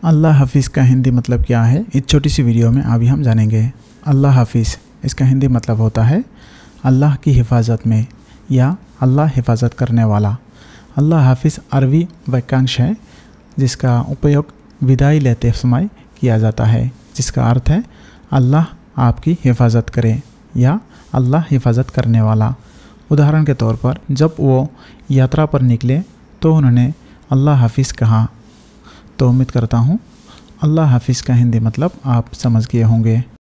अल्लाह हाफिज़ का हिंदी मतलब क्या है, इस छोटी सी वीडियो में अभी हम जानेंगे। अल्लाह हाफिज़, इसका हिंदी मतलब होता है अल्लाह की हिफाजत में या अल्लाह हिफाजत करने वाला। अल्लाह हाफिज़ अरबी वाक्यांश है जिसका उपयोग विदाई लेते समय किया जाता है, जिसका अर्थ है अल्लाह आपकी हिफाजत करे या अल्लाह हिफाजत करने वाला। उदाहरण के तौर पर जब वो यात्रा पर निकले तो उन्होंने अल्लाह हाफिज़ कहा। तो उम्मीद करता हूँ अल्लाह हाफिज़ का हिंदी मतलब आप समझ गए होंगे।